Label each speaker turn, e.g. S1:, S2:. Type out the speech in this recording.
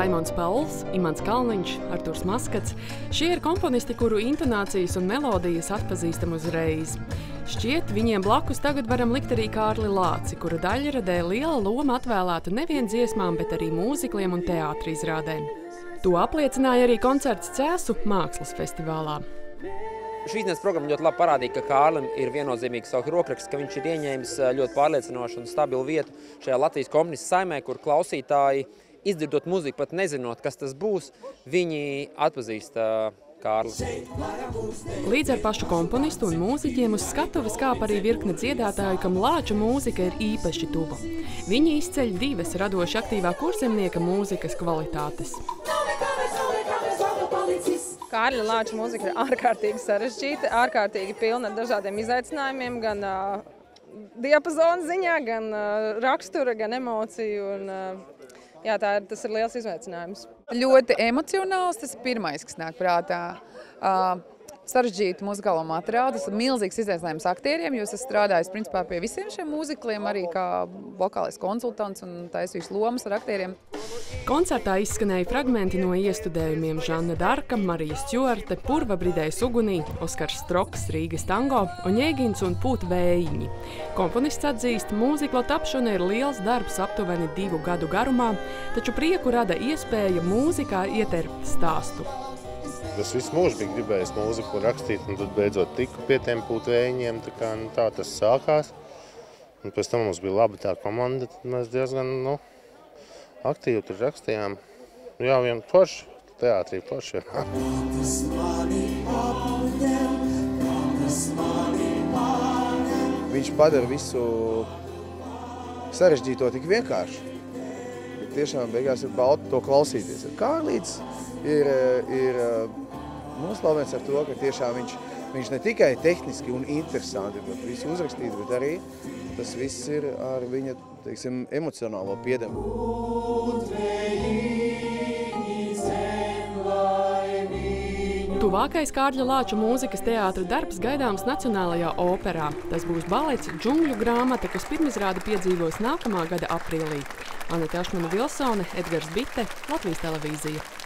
S1: Raimons Pauls, Imants Kalniņš, Arturs Maskats. Šie ir komponisti, kuru intonācijas un melodijas atpazīstam uzreiz. Šķiet, viņiem blakus tagad varam likt arī Kārli Lāci, kura daļradē liela loma atvēlēta nevien dziesmām, bet arī mūzikliem un teātra izrādēm. To apliecināja arī koncerts Cēsu mākslas festivālā.
S2: Šīs dienas programma ļoti labi parādīja, ka Kārlim ir viennozīmīgs savu rokraksts, ka viņš ir ieņēmis ļoti pārliecinošu un stabilu vietu šajā Latvijas komponistu saimē, kur klausītāji, izdzirdot muziku, pat nezinot, kas tas būs, viņi atpazīst Kārli.
S1: Līdz ar pašu komponistu un mūziķiem uz skatuves kāp arī virkne dziedātāju, kam Lāča mūzika ir īpaši tuva. Viņi izceļ divas radoši aktīvā kurzemnieka mūzikas kvalitātes.
S3: Kārļa Lāča mūzika ir ārkārtīgi sarežģīta, ārkārtīgi pilna ar dažādiem izaicinājumiem, gan diapazona ziņā, gan rakstura, gan emociju. Tas ir liels izaicinājums.
S4: Ļoti emocionāls, tas ir pirmais, kas nāk prātā. Sarežģītu muzikālo materiālu, tas ir milzīgs izaicinājums aktieriem, jo es strādāju principā pie visiem šiem mūzikliem, arī kā vokālais konsultants un taisīšu lomas ar aktieriem.
S1: Koncertā izskanēja fragmenti no iestudējumiem Žanna Darka, Marija Stjuarte, Purva Bridējas ugunī, Oskars Stroks, Rīgas tango, Oņēgins un Pūt vējiņi. Komponists atzīst, mūzikla tapšana ir liels darbs aptuveni 2 gadu garumā, taču prieku rada iespēja mūzikā ieterpt stāstu.
S5: Es visu mūžu biju gribējis mūziku rakstīt, un tad beidzot tiku pie tiem Pūt vējiņiem, tā tas sākās. Un pēc tam mums bija laba tā komanda, tad mēs diezgan, aktīvi tur rakstījām. Jā, vien forši, teātrī forši.
S6: Viņš padara visu sarežģīto tik vienkārši. Tiešām beigās ir bauda to klausīties. Kārlīts ir noslavēts ar to, ka tiešām viņš ne tikai tehniski un interesanti, bet visu uzrakstīt, bet arī tas viss ir ar viņa, teiksim, emocionālo piedevu.
S1: Tuvākais Kārļa Lāča mūzikas teātra darbs gaidāms Nacionālajā operā. Tas būs balets Džungļu grāmata, kas pirmizrādi piedzīvos nākamā gada aprīlī. Anita Ašmana Vilsone, Edgars Bite, Latvijas televīzija.